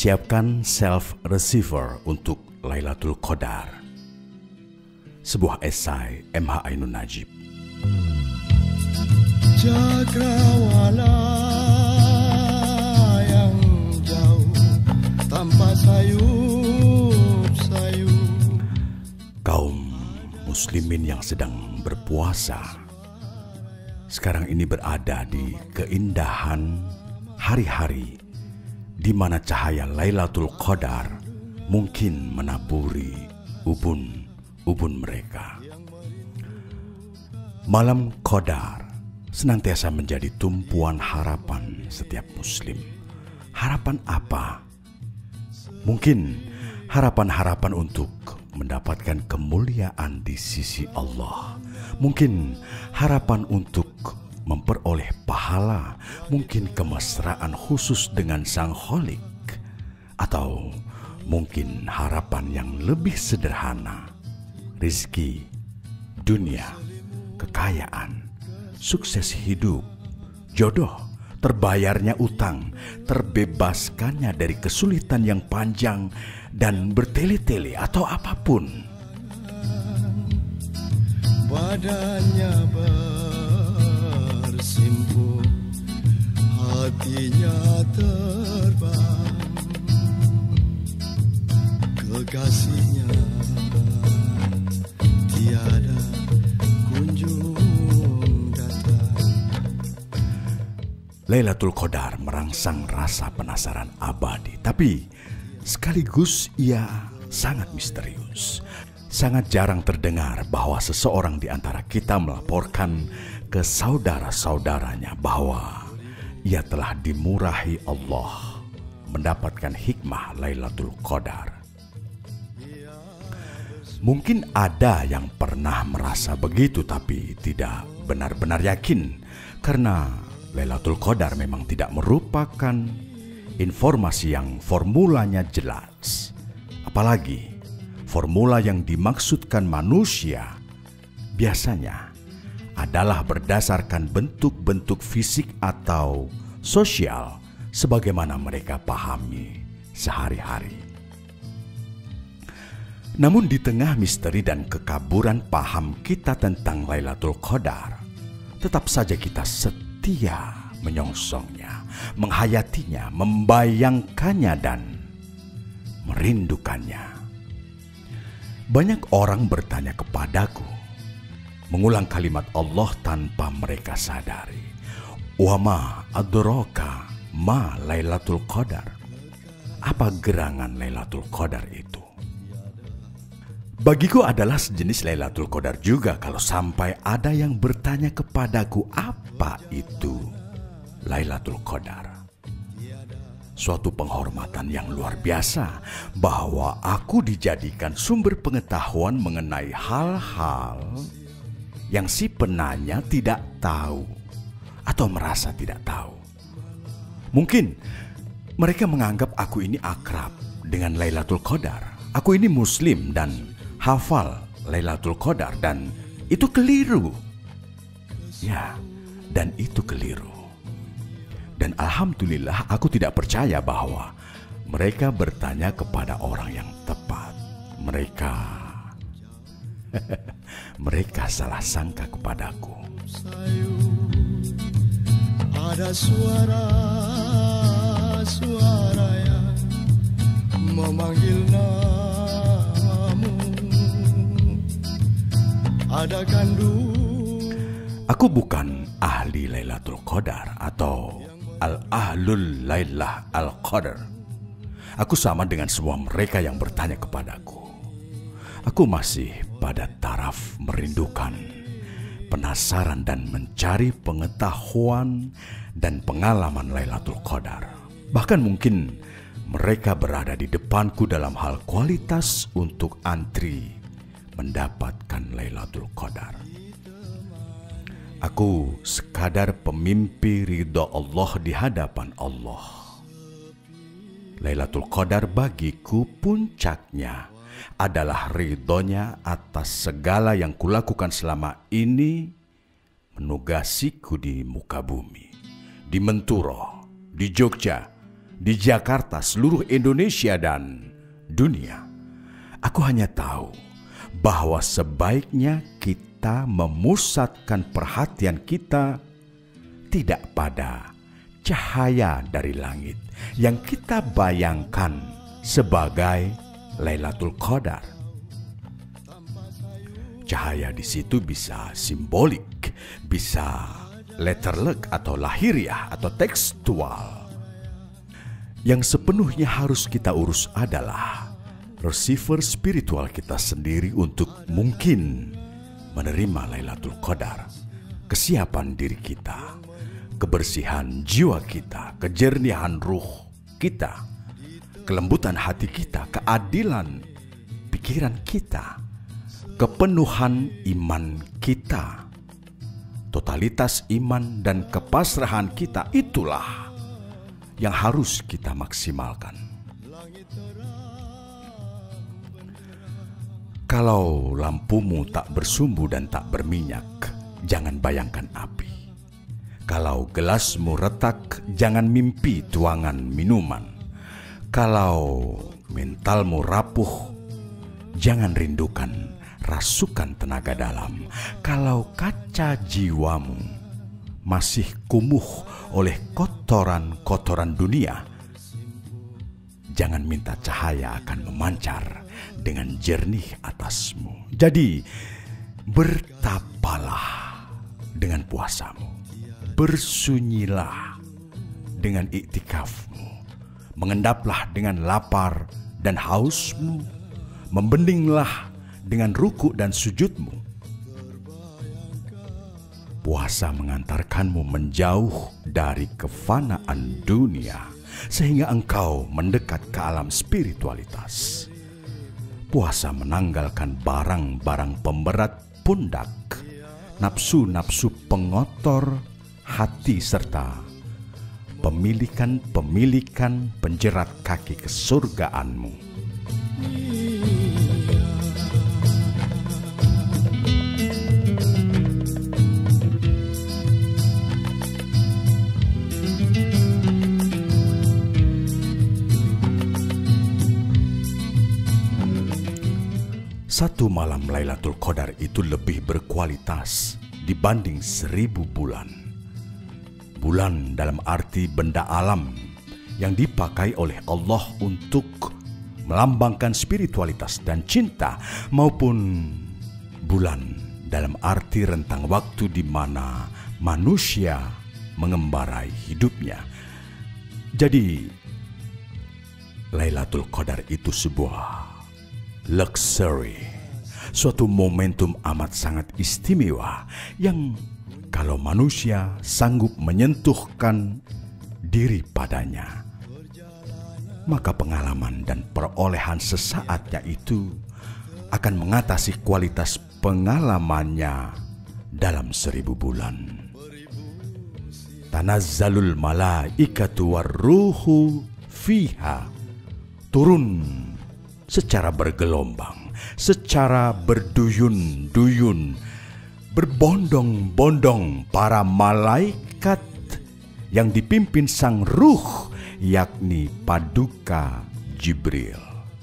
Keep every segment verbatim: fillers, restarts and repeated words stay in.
Siapkan self receiver untuk Lailatul Qadar. Sebuah esai M H Ainun Najib. Cakrawala yang jauh tanpa sayup-sayup. Kaum muslimin yang sedang berpuasa sekarang ini berada di keindahan hari-hari di mana cahaya Lailatul Qadar mungkin menaburi ubun-ubun mereka. Malam Qadar senantiasa menjadi tumpuan harapan setiap muslim. Harapan apa? Mungkin harapan-harapan untuk mendapatkan kemuliaan di sisi Allah. Mungkin harapan untuk memperoleh pahala, mungkin kemesraan khusus dengan Sang Kholik, atau mungkin harapan yang lebih sederhana, rizki, dunia, kekayaan, sukses hidup, jodoh, terbayarnya utang, terbebaskannya dari kesulitan yang panjang dan bertele-tele atau apapun. Badannya bersimpul, hatinya terbang, kekasihnya tiada kunjung datang. Lailatul Qadar merangsang rasa penasaran abadi, tapi sekaligus ia sangat misterius. Sangat jarang terdengar bahwa seseorang di antara kita melaporkan ke saudara-saudaranya bahwa ia telah dimurahi Allah mendapatkan hikmah Lailatul Qadar. Mungkin ada yang pernah merasa begitu tapi tidak benar-benar yakin, karena Lailatul Qadar memang tidak merupakan informasi yang formulanya jelas. Apalagi formula yang dimaksudkan manusia biasanya adalah berdasarkan bentuk-bentuk fisik atau sosial sebagaimana mereka pahami sehari-hari. Namun di tengah misteri dan kekaburan paham kita tentang Lailatul Qadar, tetap saja kita setia menyongsongnya, menghayatinya, membayangkannya dan merindukannya. Banyak orang bertanya kepadaku, mengulang kalimat Allah tanpa mereka sadari. Wa ma adraka ma Lailatul Qadar. Apa gerangan Lailatul Qadar itu? Bagiku adalah sejenis Lailatul Qadar juga kalau sampai ada yang bertanya kepadaku apa itu Lailatul Qadar. Suatu penghormatan yang luar biasa bahwa aku dijadikan sumber pengetahuan mengenai hal-hal yang si penanya tidak tahu atau merasa tidak tahu. Mungkin mereka menganggap aku ini akrab dengan Lailatul Qadar. Aku ini muslim dan hafal Lailatul Qadar, dan itu keliru. Ya, dan itu keliru. Dan alhamdulillah aku tidak percaya bahwa mereka bertanya kepada orang yang tepat. Mereka mereka salah sangka kepadaku. Ada suara-suara yang memanggil namamu. Ada kandung. Aku bukan ahli Lailatul Qadar atau Al-Ahlul Lailah Al-Qadar. Aku sama dengan semua mereka yang bertanya kepadaku. Aku masih pada taraf merindukan, penasaran dan mencari pengetahuan dan pengalaman Lailatul Qadar. Bahkan mungkin mereka berada di depanku dalam hal kualitas untuk antri mendapatkan Lailatul Qadar. Aku sekadar pemimpi ridha Allah di hadapan Allah. Lailatul Qadar bagiku puncaknya adalah ridhonya atas segala yang kulakukan selama ini menugasiku di muka bumi, di Menturo, di Jogja, di Jakarta, seluruh Indonesia dan dunia. Aku hanya tahu bahwa sebaiknya kita memusatkan perhatian kita tidak pada cahaya dari langit yang kita bayangkan sebagai Lailatul Qadar. Cahaya di situ bisa simbolik, bisa letterlek atau lahiriah atau tekstual. Yang sepenuhnya harus kita urus adalah receiver spiritual kita sendiri untuk mungkin menerima Lailatul Qadar. Kesiapan diri kita, kebersihan jiwa kita, kejernihan ruh kita, kelembutan hati kita, keadilan pikiran kita, kepenuhan iman kita, totalitas iman dan kepasrahan kita, itulah yang harus kita maksimalkan. Kalau lampumu tak bersumbu dan tak berminyak, jangan bayangkan api. Kalau gelasmu retak, jangan mimpi tuangan minuman. Kalau mentalmu rapuh, jangan rindukan rasukan tenaga dalam. Kalau kaca jiwamu masih kumuh oleh kotoran-kotoran dunia, jangan minta cahaya akan memancar dengan jernih atasmu. Jadi, bertapalah dengan puasamu. Bersunyilah dengan iktikafmu. Mengendaplah dengan lapar dan hausmu. Membendinglah dengan ruku dan sujudmu. Puasa mengantarkanmu menjauh dari kefanaan dunia, sehingga engkau mendekat ke alam spiritualitas. Puasa menanggalkan barang-barang pemberat pundak, nafsu-nafsu pengotor hati, serta pemilikan-pemilikan penjerat kaki kesurgaanmu. Satu malam Lailatul Qadar itu lebih berkualitas dibanding seribu bulan. Bulan dalam arti benda alam yang dipakai oleh Allah untuk melambangkan spiritualitas dan cinta, maupun bulan dalam arti rentang waktu di mana manusia mengembarai hidupnya. Jadi Lailatul Qadar itu sebuah luxury, suatu momentum amat sangat istimewa yang kalau manusia sanggup menyentuhkan diri padanya, maka pengalaman dan perolehan sesaatnya itu akan mengatasi kualitas pengalamannya dalam seribu bulan. Tanazzalul malaikatu warruhu fiha, turun secara bergelombang, secara berduyun-duyun, berbondong-bondong para malaikat yang dipimpin sang ruh, yakni Paduka Jibril.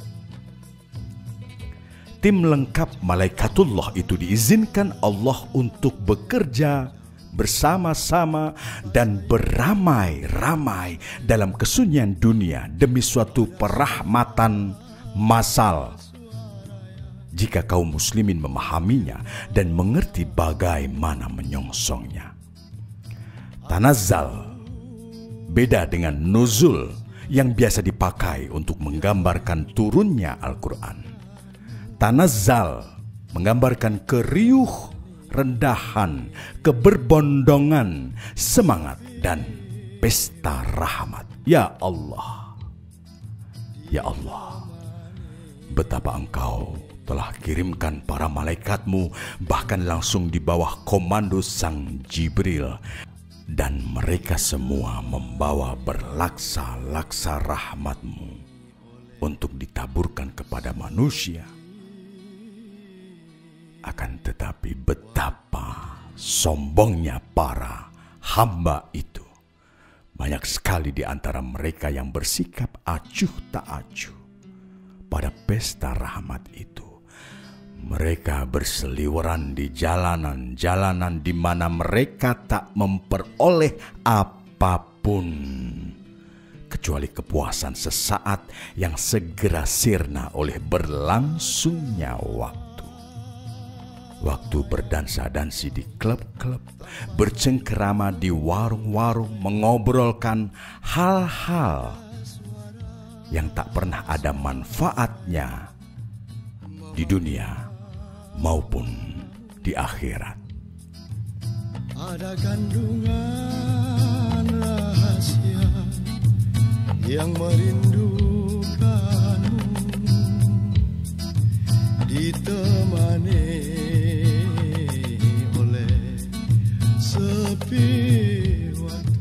Tim lengkap malaikatullah itu diizinkan Allah untuk bekerja bersama-sama dan beramai-ramai dalam kesunyian dunia demi suatu perahmatan masal. Jika kaum muslimin memahaminya dan mengerti bagaimana menyongsongnya. Tanazzal beda dengan nuzul yang biasa dipakai untuk menggambarkan turunnya Al-Quran. Tanazzal menggambarkan keriuh, rendahan, keberbondongan, semangat, dan pesta rahmat. Ya Allah, ya Allah, betapa Engkau telah kirimkan para malaikatmu, bahkan langsung di bawah komando sang Jibril, dan mereka semua membawa berlaksa-laksa rahmatmu untuk ditaburkan kepada manusia. Akan tetapi betapa sombongnya para hamba itu. Banyak sekali di antara mereka yang bersikap acuh tak acuh pada pesta rahmat itu. Mereka berseliweran di jalanan-jalanan di mana mereka tak memperoleh apapun kecuali kepuasan sesaat yang segera sirna oleh berlangsungnya waktu. Waktu berdansa-dansi di klub-klub, bercengkerama di warung-warung, mengobrolkan hal-hal yang tak pernah ada manfaatnya di dunia maupun di akhirat. Ada kandungan rahasia yang merindukanmu, ditemani oleh sepi waktu.